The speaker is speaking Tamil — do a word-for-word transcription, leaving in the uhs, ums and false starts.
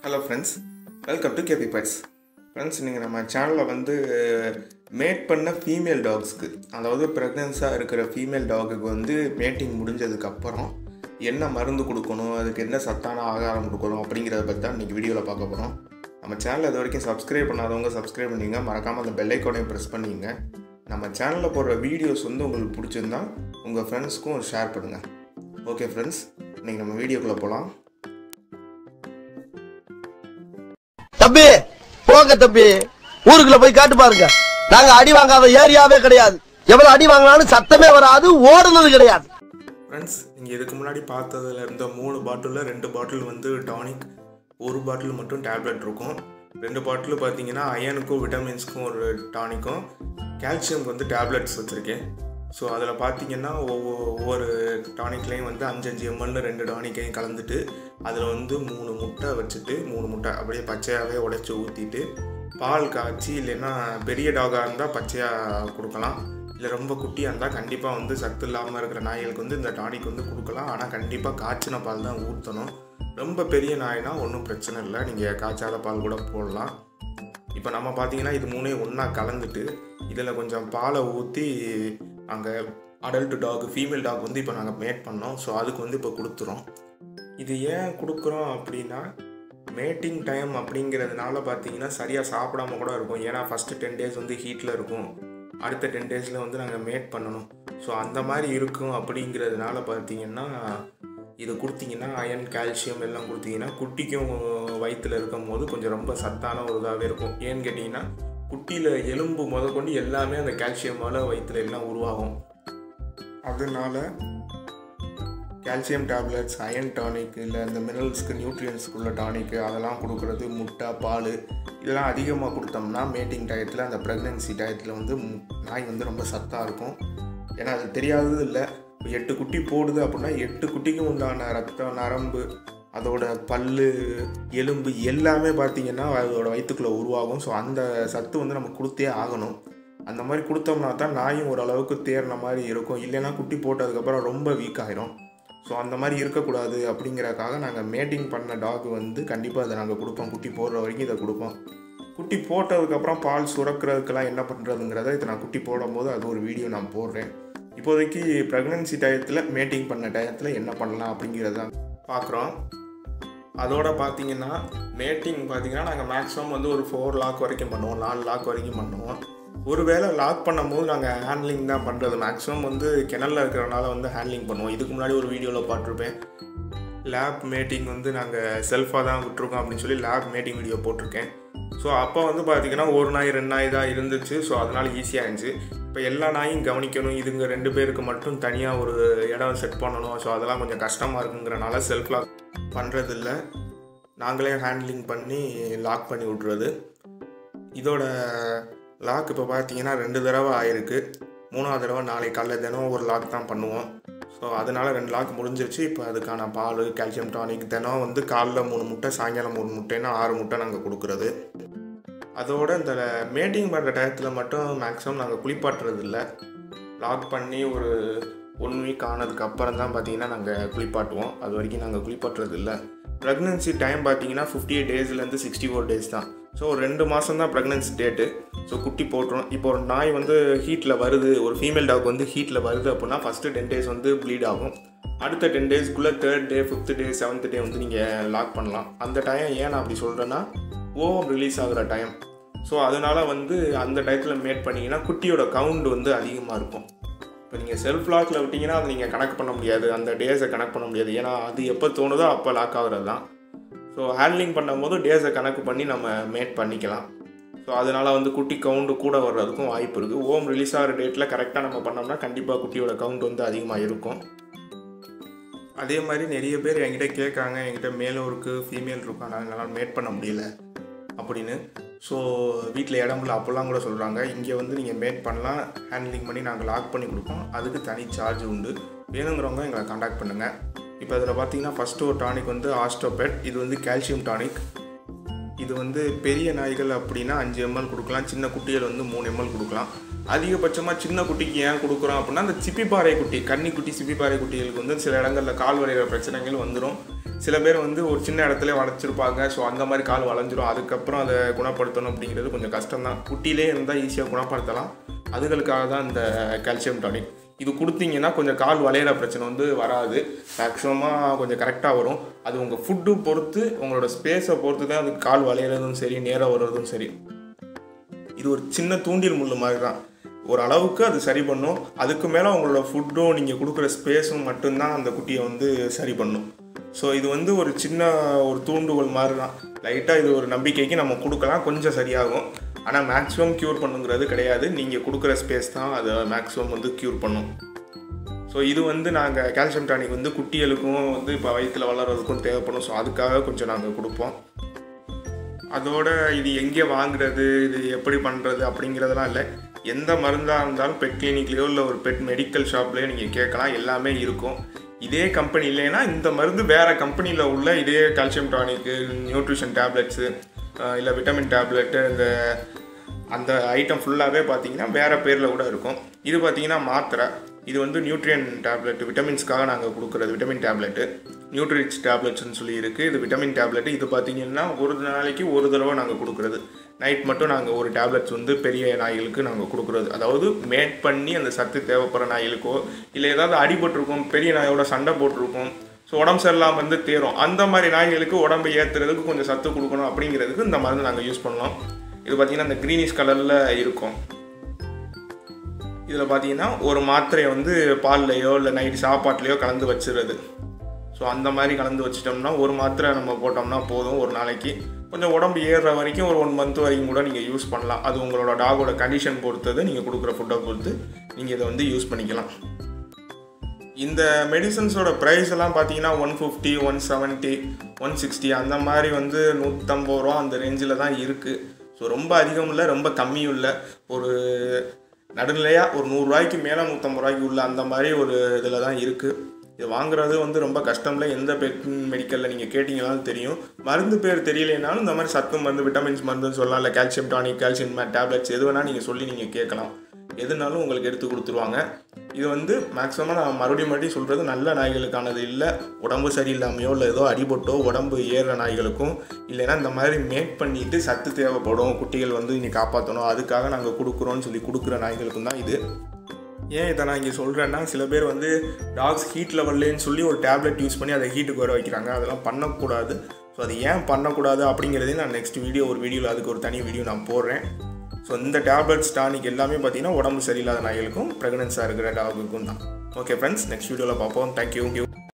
Hello friends, welcome to K P Pets. Friends, நீங்கள் நம்ம சேனலில் வந்து மேட் பண்ண ஃபீமேல் டாக்ஸ்க்கு, அதாவது ப்ரெக்னன்ஸாக இருக்கிற ஃபீமேல் டாகுக்கு வந்து மேட்டிங் முடிஞ்சதுக்கப்புறம் என்ன மருந்து கொடுக்கணும், அதுக்கு என்ன சத்தான ஆகாரம் கொடுக்கணும் அப்படிங்கிறத பற்றி தான் இன்றைக்கி வீடியோவில் பார்க்க போகிறோம். நம்ம சேனலில் இது வரைக்கும் சப்ஸ்கிரைப் பண்ணாதவங்க சப்ஸ்கிரைப் பண்ணிங்க, மறக்காமல் அந்த பெல் ஐக்கானையும் ப்ரெஸ் பண்ணிங்க. நம்ம சேனலில் போடுற வீடியோஸ் வந்து உங்களுக்கு பிடிச்சிருந்தா உங்கள் ஃப்ரெண்ட்ஸ்க்கும் ஷேர் பண்ணுங்கள். ஓகே ஃப்ரெண்ட்ஸ், இன்றைக்கி நம்ம வீடியோக்குள்ளே போகலாம். தம்பி போங்க தம்பி, ஊருக்குள்ள போய் காட்டு பாருங்க. நாங்க அடி வாங்காத ஏரியாவே கிடையாது. எவ்வளவு அடி வாங்கினாலும் சத்தமே வராது, ஓடுனது கிடையாது. ஃப்ரெண்ட்ஸ், நீங்கள் இதுக்கு முன்னாடி பார்த்ததுல இருந்த மூணு பாட்டிலில் ரெண்டு பாட்டில் வந்து டானிக், ஒரு பாட்டில் மட்டும் டேப்லெட் இருக்கும். ரெண்டு பாட்டில் பார்த்தீங்கன்னா அயனுக்கும் விட்டமின்ஸ்க்கும் ஒரு டானிக்கும், கால்சியம்க்கு வந்து டேப்லெட்ஸ் வச்சுருக்கேன். ஸோ அதில் பார்த்தீங்கன்னா ஒவ்வொரு ஒவ்வொரு டானிக்லேயும் வந்து அஞ்சு அஞ்சு எம்எல்னு ரெண்டு டானிக்கையும் கலந்துட்டு அதில் வந்து மூணு முட்டை வச்சுட்டு மூணு முட்டை அப்படியே பச்சையாகவே உடைச்சி ஊற்றிட்டு பால் காய்ச்சி, இல்லைன்னா பெரிய டாகாக இருந்தால் பச்சையாக கொடுக்கலாம், இல்லை ரொம்ப குட்டியாக இருந்தால் கண்டிப்பாக வந்து சத்து இல்லாமல் இருக்கிற நாய்களுக்கு வந்து இந்த டானிக் வந்து கொடுக்கலாம். ஆனால் கண்டிப்பாக காய்ச்சின பால் தான் ஊற்றணும். ரொம்ப பெரிய நாய்னா ஒன்றும் பிரச்சனை இல்லை, நீங்கள் காய்ச்சாத பால் கூட போடலாம். இப்போ நம்ம பார்த்தீங்கன்னா இது மூணையும் ஒன்றா கலந்துட்டு இதில் கொஞ்சம் பாலை ஊற்றி நாங்கள் அடல்ட் டாக் ஃபீமேல் டாக் வந்து இப்போ நாங்கள் மேட் பண்ணோம். ஸோ அதுக்கு வந்து இப்போ கொடுத்துறோம். இது ஏன் கொடுக்குறோம் அப்படின்னா, மேட்டிங் டைம் அப்படிங்கிறதுனால பார்த்தீங்கன்னா சரியாக சாப்பிடாம கூட இருக்கும். ஏன்னா ஃபஸ்ட்டு டென் டேஸ் வந்து ஹீட்டில் இருக்கும், அடுத்த டென் டேஸில் வந்து நாங்கள் மேட் பண்ணணும். ஸோ அந்த மாதிரி இருக்கும். அப்படிங்கிறதுனால பார்த்தீங்கன்னா இது கொடுத்தீங்கன்னா அயன், கால்சியம் எல்லாம் கொடுத்தீங்கன்னா குட்டிக்கும் வயிற்றில் இருக்கும் போது கொஞ்சம் ரொம்ப சத்தான ஒரு இதாகவே இருக்கும். ஏன்னு கேட்டிங்கன்னா குட்டியில் எலும்பு முத கொண்டு எல்லாமே அந்த கால்சியமால் வயிற்றில் எல்லாம் உருவாகும். அதனால கால்சியம் டேப்லெட்ஸ், அயன் டானிக், இல்லை இந்த மினரல்ஸ்க்கு நியூட்ரியன்ஸ்க்குள்ள டானிக்கு அதெல்லாம் கொடுக்குறது, முட்டை, பால் இதெல்லாம் அதிகமாக கொடுத்தோம்னா மேட்டிங் டயத்தில், அந்த ப்ரெக்னென்சி டயத்தில் வந்து நாய் வந்து ரொம்ப சத்தாக இருக்கும். ஏன்னா அது தெரியாதது இல்லை. எட்டு குட்டி போடுது அப்படின்னா எட்டு குட்டிக்கும் உண்டான ரத்தம், நரம்பு, அதோட பல், எலும்பு எல்லாமே பார்த்திங்கன்னா அதோட வயிற்றுக்குள்ளே உருவாகும். ஸோ அந்த சத்து வந்து நம்ம கொடுத்தே ஆகணும். அந்த மாதிரி கொடுத்தோம்னா தான் நாயும் ஓரளவுக்கு தேர்ன மாதிரி இருக்கும். இல்லைன்னா குட்டி போட்டதுக்கப்புறம் ரொம்ப வீக் ஆகிடும். ஸோ அந்த மாதிரி இருக்கக்கூடாது அப்படிங்கிறக்காக நாங்கள் மேட்டிங் பண்ண டாக் வந்து கண்டிப்பாக அதை நாங்கள் கொடுப்போம். குட்டி போடுற வரைக்கும் இதை கொடுப்போம். குட்டி போட்டதுக்கப்புறம் பால் சுரக்கிறதுக்கெல்லாம் என்ன பண்ணுறதுங்கிறத இதை நான் குட்டி போடும்போது அது ஒரு வீடியோ நான் போடுறேன். இப்போதைக்கு ப்ரெக்னன்சி டயத்தில், மேட்டிங் பண்ண டயத்தில் என்ன பண்ணலாம் அப்படிங்கிறது தான் பார்க்குறோம். அதோட பார்த்தீங்கன்னா மேட்டிங் பார்த்தீங்கன்னா நாங்கள் மேக்ஸிமம் வந்து ஒரு ஃபோர் லாக் வரைக்கும் பண்ணுவோம், நாலு லாக் வரைக்கும் பண்ணுவோம். ஒரு வேளை லாக் பண்ணும்போது நாங்கள் ஹேண்ட்லிங் தான் பண்ணுறது. மேக்ஸிமம் வந்து கிணலில் இருக்கிறனால வந்து ஹேண்ட்லிங் பண்ணுவோம். இதுக்கு முன்னாடி ஒரு வீடியோவில் பார்த்துருப்பேன், லேப் மேட்டிங் வந்து நாங்கள் செல்ஃபாக தான் விட்டுருக்கோம் அப்படின்னு சொல்லி லேப் மேட்டிங் வீடியோ போட்டிருக்கேன். ஸோ அப்போ வந்து பார்த்திங்கன்னா ஒரு நாய் ரெண்டு நாய் தான் இருந்துச்சு. ஸோ அதனால் ஈஸியாக இருந்துச்சு. இப்போ எல்லா நாயும் கவனிக்கணும், இதுங்க ரெண்டு பேருக்கு மட்டும் தனியாக ஒரு இடம் செட் பண்ணணும். ஸோ அதெல்லாம் கொஞ்சம் கஷ்டமாக இருக்குங்கிறனால செல்ஃப் லாக் பண்ணுறதில்ல, நாங்களே ஹேண்ட்லிங் பண்ணி லாக் பண்ணி விட்றது. இதோட லாக் இப்போ பார்த்தீங்கன்னா ரெண்டு தடவை ஆயிருக்கு. மூணாவது தடவை நாளை காலைல தினம் ஒரு லாக் தான் பண்ணுவோம். ஸோ அதனால் ரெண்டு லாக் முடிஞ்சிருச்சு. இப்போ அதுக்கான பால், கால்சியம் டானிக் தினம் வந்து காலைல மூணு முட்டை, சாயங்காலம் மூணு முட்டைன்னா ஆறு முட்டை நாங்கள் கொடுக்குறது. அதோட இந்த மேட்டிங் பண்ணுற டயத்தில் மட்டும் மேக்ஸிமம் நாங்கள் குளிப்பாட்டுறது இல்லை. லாக் பண்ணி ஒரு ஒன் வீக் ஆனதுக்கு அப்புறம் தான் பார்த்தீங்கன்னா நாங்கள் குளிப்பாட்டுவோம். அது வரைக்கும் நாங்கள் குளிப்பாட்டுறது இல்லை. ப்ரெக்னன்சி டைம் பார்த்தீங்கன்னா ஃபிஃப்டி எயிட் டேஸ்லேருந்து சிக்ஸ்டி ஃபோர் டேஸ் தான். ஸோ ரெண்டு மாதம் தான் ப்ரெக்னன்சி டேட்டு. ஸோ குட்டி போட்டுரும். இப்போ ஒரு நாய் வந்து ஹீட்டில் வருது, ஒரு ஃபீமேல் டாக் வந்து ஹீட்டில் வருது அப்படின்னா ஃபஸ்ட்டு டென் டேஸ் வந்து ப்ளீட் ஆகும். அடுத்த டென் டேஸ்க்குள்ளே third day, fifth day, seventh day வந்து நீங்கள் லாக் பண்ணலாம். அந்த டைம் ஏன் நான் அப்படி சொல்கிறேன்னா ஓவம் ரிலீஸ் ஆகிற டைம். ஸோ அதனால் வந்து அந்த டயத்தில் மேட் பண்ணிங்கன்னா குட்டியோட கவுண்ட் வந்து அதிகமாக இருக்கும். இப்போ நீங்கள் செல்ஃப் லாக்கில் விட்டிங்கன்னா அதை நீங்கள் கணக்கு பண்ண முடியாது, அந்த டேஸை கணக்கு பண்ண முடியாது. ஏன்னா அது எப்போ தோணுதோ அப்போ லாக் ஆகுறது தான். ஸோ ஹேண்ட்லிங் பண்ணும்போது டேஸை கணக்கு பண்ணி நம்ம மேட் பண்ணிக்கலாம். ஸோ அதனால் வந்து குட்டி கவுண்டு கூட வர்றதுக்கும் வாய்ப்பு இருக்குது. ஓம் ரிலீஸ் ஆகிற டேட்டில் கரெக்டாக நம்ம பண்ணோம்னா கண்டிப்பாக குட்டியோட கவுண்ட் வந்து அதிகமாக இருக்கும். அதே மாதிரி நிறைய பேர் என்கிட்ட கேட்காங்க, என்கிட்ட மேலும் இருக்குது ஃபீமேல் இருக்கும், ஆனால் என்னால் மேட் பண்ண முடியல அப்படின்னு. ஸோ வீட்டில் இடமில்ல அப்போல்லாம் கூட சொல்கிறாங்க. இங்கே வந்து நீங்கள் மேட் பண்ணலாம், ஹேண்ட்லிங் பண்ணி நாங்கள் லாக் பண்ணி கொடுப்போம். அதுக்கு தனி சார்ஜ் உண்டு. வேணுங்கிறவங்க எங்களை காண்டாக்ட் பண்ணுங்கள். இப்போ அதில் பார்த்தீங்கன்னா ஃபஸ்ட்டு ஒரு டானிக் வந்து ஆஸ்டோபெட். இது வந்து கால்சியம் டானிக். இது வந்து பெரிய நாய்கள் அப்படின்னா அஞ்சு எம்எல் கொடுக்கலாம், சின்ன குட்டிகள் வந்து மூணு எம்எல் கொடுக்கலாம். அதிகபட்சமாக சின்ன குட்டிக்கு ஏன் கொடுக்குறோம் அப்படின்னா அந்த சிப்பிப்பாறை குட்டி, கன்னி குட்டி, சிப்பிப்பாறை குட்டிகளுக்கு வந்து சில இடங்களில் கால் வரைகிற பிரச்சனைகள் வந்துடும். சில பேர் வந்து ஒரு சின்ன இடத்துல வளைச்சிருப்பாங்க. ஸோ அந்த மாதிரி கால் வளைஞ்சிரும். அதுக்கப்புறம் அதை குணப்படுத்தணும் அப்படிங்கிறது கொஞ்சம் கஷ்டம்தான். குட்டிலே இருந்தால் ஈஸியாக குணப்படுத்தலாம். அதுகளுக்காக தான் இந்த கால்சியம் டானிக். இது கொடுத்தீங்கன்னா கொஞ்சம் கால் வளையிற பிரச்சனை வந்து வராது. மேக்ஸிமமாக கொஞ்சம் கரெக்டாக வரும். அது உங்கள் ஃபுட்டு பொறுத்து, உங்களோட ஸ்பேஸை பொறுத்து தான் அது கால் வளையிறதும் சரி, நேராக வர்றதும் சரி. இது ஒரு சின்ன தூண்டில் முள் மாதிரி தான். ஒரு அளவுக்கு அது சரி பண்ணும். அதுக்கு மேலே உங்களோட ஃபுட்டும் நீங்கள் கொடுக்குற ஸ்பேஸும் மட்டும்தான் அந்த குட்டியை வந்து சரி பண்ணும். ஸோ இது வந்து ஒரு சின்ன ஒரு தூண்டுகோல் மாதிரி தான். லைட்டாக இது ஒரு நம்பிக்கைக்கு நம்ம கொடுக்கலாம், கொஞ்சம் சரியாகும். ஆனால் மேக்ஸிமம் க்யூர் பண்ணுங்கிறது கிடையாது. நீங்கள் கொடுக்குற ஸ்பேஸ் தான் அதை மேக்ஸிமம் வந்து க்யூர் பண்ணும். ஸோ இது வந்து நாங்கள் கால்சியம் டானிக் வந்து குட்டிகளுக்கும் வந்து இப்போ வயிற்றில் வளர்கிறதுக்கும் தேவைப்படும். ஸோ அதுக்காக கொஞ்சம் நாங்கள் கொடுப்போம். அதோட இது எங்கே வாங்குறது, இது எப்படி பண்ணுறது அப்படிங்கிறதெல்லாம் இல்லை. எந்த மருந்தாக இருந்தாலும் பெட் கிளினிக்லேயோ இல்லை ஒரு பெட் மெடிக்கல் ஷாப்லேயோ நீங்கள் கேட்கலாம், எல்லாமே இருக்கும். இதே கம்பெனி இல்லைன்னா இந்த மருந்து வேறு கம்பெனியில் உள்ள இதே கால்சியம் டானிக்கு, நியூட்ரிஷன் டேப்லெட்ஸு இல்லை விட்டமின் டேப்லெட்டு, இந்த அந்த ஐட்டம் ஃபுல்லாகவே பார்த்தீங்கன்னா வேறு பேரில் கூட இருக்கும். இது பார்த்தீங்கன்னா மாத்திரை. இது வந்து நியூட்ரியன் டேப்லெட், விட்டமின்ஸ்க்காக நாங்கள் கொடுக்குறது விட்டமின் டேப்லெட்டு. நியூட்ரிச் டேப்லெட்ஸ்னு சொல்லி இருக்குது. இது விட்டமின் டேப்லெட்டு. இது பார்த்தீங்கன்னா ஒரு நாளைக்கு ஒரு தடவை நாங்கள் கொடுக்குறது. நைட் மட்டும் நாங்கள் ஒரு டேப்லெட்ஸ் வந்து பெரிய நாய்களுக்கு நாங்கள் கொடுக்குறது. அதாவது மேட் பண்ணி அந்த சத்து தேவைப்படுற நாய்களுக்கோ இல்லை ஏதாவது அடிபட்டிருக்கும், பெரிய நாயோட சண்டை போட்டிருக்கும், ஸோ உடம்பு சரியில்லாமல் வந்து தேரும், அந்த மாதிரி நாய்களுக்கு உடம்பை ஏற்றுறதுக்கு கொஞ்சம் சத்து கொடுக்கணும் அப்படிங்கிறதுக்கு இந்த மருந்து நாங்கள் யூஸ் பண்ணோம். இது பார்த்திங்கன்னா இந்த க்ரீனிஷ் கலரில் இருக்கும். இதில் பார்த்தீங்கன்னா ஒரு மாத்திரையை வந்து பால்லையோ இல்லை நைட்டு சாப்பாட்லேயோ கலந்து வச்சுருது. ஸோ அந்த மாதிரி கலந்து வச்சிட்டோம்னா ஒரு மாத்திரை நம்ம போட்டோம்னா போதும். ஒரு நாளைக்கு கொஞ்சம் உடம்பு ஏறுற வரைக்கும் ஒரு ஒன் மந்த் வரைக்கும் கூட நீங்கள் யூஸ் பண்ணலாம். அது உங்களோட டாகோட கண்டிஷன் பொறுத்தது, நீங்கள் கொடுக்குற ஃபுட்டை பொறுத்து நீங்கள் இதை வந்து யூஸ் பண்ணிக்கலாம். இந்த மெடிசன்ஸோட ப்ரைஸ் எல்லாம் பார்த்தீங்கன்னா one fifty, one seventy, one sixty அந்த மாதிரி வந்து நூற்றம்பது ரூபா அந்த ரேஞ்சில் தான் இருக்குது. ஸோ ரொம்ப அதிகம் இல்லை, ரொம்ப கம்மியும் இல்லை. ஒரு நடுநிலையாக ஒரு நூறுரூவாய்க்கு மேலே நூற்றம்பது ரூபாய்க்கு உள்ள அந்த மாதிரி ஒரு இதில் தான் இருக்குது. இது வாங்குறது வந்து ரொம்ப கஷ்டம்ல. எந்த பெட் மெடிக்கலில் நீங்கள் கேட்டிங்கனாலும் தெரியும். மருந்து பேர் தெரியலைனாலும் இந்த மாதிரி சத்து மருந்து, விட்டமின்ஸ் மருந்துன்னு சொல்லலாம், இல்லை கால்சியம் டானிக், கால்சியம் டேப்லெட்ஸ் எது வேணால் நீங்கள் சொல்லி நீங்கள் கேட்கலாம். எதுனாலும் உங்களுக்கு எடுத்து கொடுத்துருவாங்க. இது வந்து மேக்ஸிமம் நான் மறுபடியும் மறுபடியும் சொல்கிறது நல்ல நாய்களுக்கானது இல்லை. உடம்பு சரியில்லாமையோ இல்லை ஏதோ அடிபட்டோ உடம்பு ஏறுற நாய்களுக்கும், இல்லைன்னா இந்த மாதிரி மேக் பண்ணிவிட்டு சத்து தேவைப்படும், குட்டிகள் வந்து இன்றைக்கி காப்பாற்றணும், அதுக்காக நாங்கள் கொடுக்குறோன்னு சொல்லி கொடுக்குற நாய்களுக்கும் தான் இது. ஏன் இதை நான் இங்கே சொல்கிறேன்னா, சில பேர் வந்து டாக்ஸ் ஹீட் லெவல்லேன்னு சொல்லி ஒரு டேப்லெட் யூஸ் பண்ணி அதை ஹீட்டுக்கு வர வைக்கிறாங்க. அதெல்லாம் பண்ணக்கூடாது. ஸோ அது ஏன் பண்ணக்கூடாது அப்படிங்கிறதே நான் நெக்ஸ்ட் வீடியோ ஒரு வீடியோவில் அதுக்கு ஒரு தனி வீடியோ நான் போடுறேன். ஸோ இந்த டேப்லெட்ஸ் டானிக் எல்லாமே பார்த்தீங்கன்னா உடம்பு சரியில்லாத நாய்களுக்கும் ப்ரெக்னன்ஸாக இருக்கிற டாகுக்கும் தான். ஓகே ஃப்ரெண்ட்ஸ், நெக்ஸ்ட் வீடியோவில் பார்ப்போம். தேங்க்யூ.